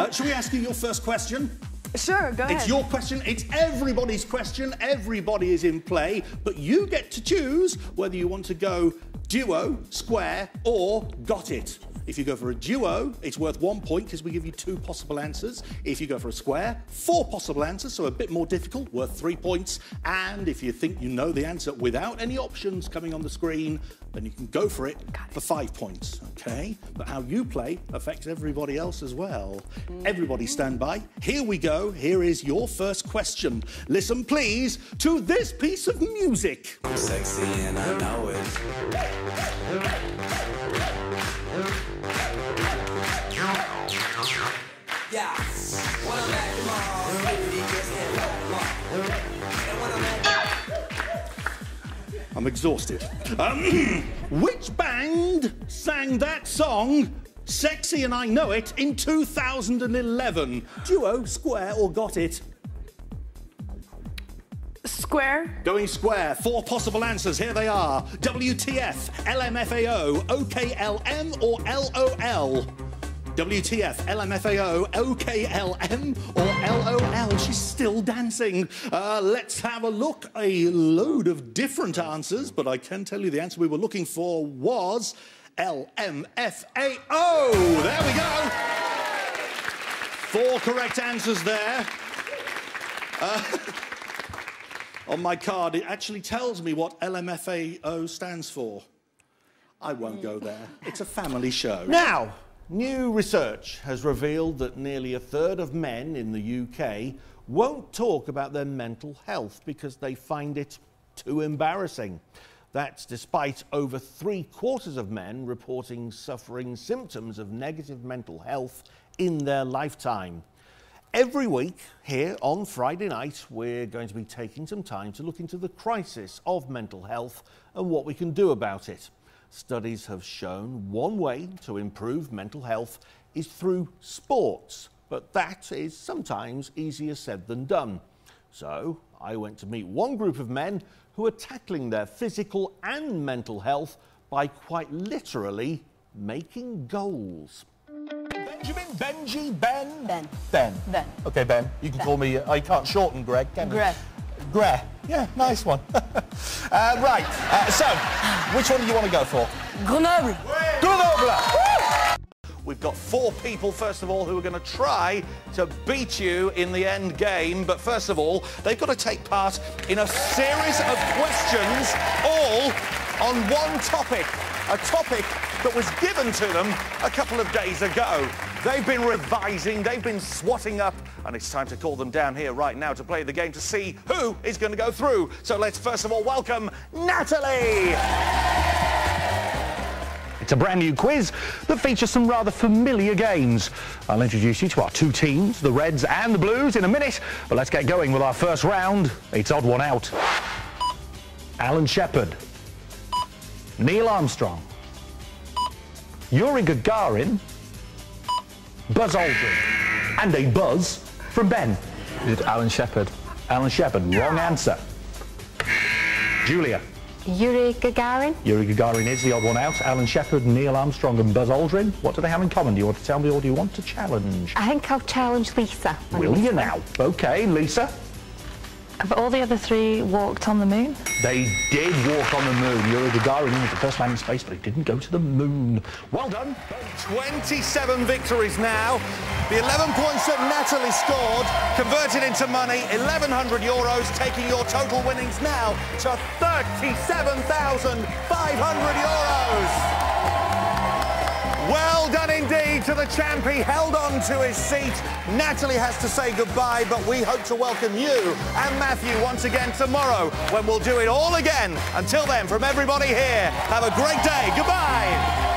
Shall we ask you your first question? Sure, go ahead. It's your question, it's everybody's question, everybody is in play, but you get to choose whether you want to go duo, square, or got it. If you go for a duo, it's worth 1 point because we give you 2 possible answers. If you go for a square, 4 possible answers, so a bit more difficult, worth 3 points. And if you think you know the answer without any options coming on the screen, then you can go for it for 5 points, okay? But how you play affects everybody else as well. Everybody stand by. Here we go. Here is your first question. Listen, please, to this piece of music. I'm sexy and I know it. Yeah, when I'm at the mall, baby, just can't ride them all. And when I'm at I'm exhausted. Which band sang that song, Sexy and I Know It, in 2011? Duo, square, or got it? Square. Going square. 4 possible answers. Here they are. WTF, LMFAO, OKLM, or LOL? WTF, LMFAO, OKLM, or LOL? She's still dancing. Let's have a look. A load of different answers, but I can tell you the answer we were looking for was LMFAO. There we go. 4 correct answers there. On my card, it actually tells me what LMFAO stands for. I won't go there. It's a family show. Now, new research has revealed that nearly 1/3 of men in the UK won't talk about their mental health because they find it too embarrassing. That's despite over 3/4 of men reporting suffering symptoms of negative mental health in their lifetime. Every week here on Friday night, we're going to be taking some time to look into the crisis of mental health and what we can do about it. Studies have shown one way to improve mental health is through sports, but that is sometimes easier said than done. So I went to meet one group of men who are tackling their physical and mental health by quite literally making goals. Benjamin, Benji, Ben? Ben. Ben. Ben. OK, Ben, you can call me, I can't shorten Greg, can you? Greg. Greg. Yeah, nice one. Right, so, which one do you want to go for? Grenoble. Grenoble! We've got 4 people, first of all, who are going to try to beat you in the end game. But first of all, they've got to take part in a series of questions, all on one topic. A topic that was given to them a couple of days ago. They've been revising, they've been swatting up, and it's time to call them down here right now to play the game to see who is going to go through. So let's first of all welcome Natalie! It's a brand new quiz that features some rather familiar games. I'll introduce you to our 2 teams, the Reds and the Blues, in a minute, but let's get going with our first round. It's odd one out. Alan Shepard, Neil Armstrong, Yuri Gagarin, Buzz Aldrin, and a buzz from Ben. Is it Alan Shepard? Alan Shepard, wrong answer. Julia. Yuri Gagarin. Yuri Gagarin is the odd one out. Alan Shepard, Neil Armstrong and Buzz Aldrin. What do they have in common? Do you want to tell me or do you want to challenge? I think I'll challenge Lisa. Will you now? OK, Lisa. But all the other 3 walked on the moon? They did walk on the moon. Yuri Gagarin was the first man in space, but he didn't go to the moon. Well done. 27 victories now. The 11 points that Natalie scored converted into money, €1,100, taking your total winnings now to €37,500. Well done indeed to the champ. He held on to his seat. Natalie has to say goodbye, but we hope to welcome you and Matthew once again tomorrow when we'll do it all again. Until then, from everybody here, have a great day. Goodbye.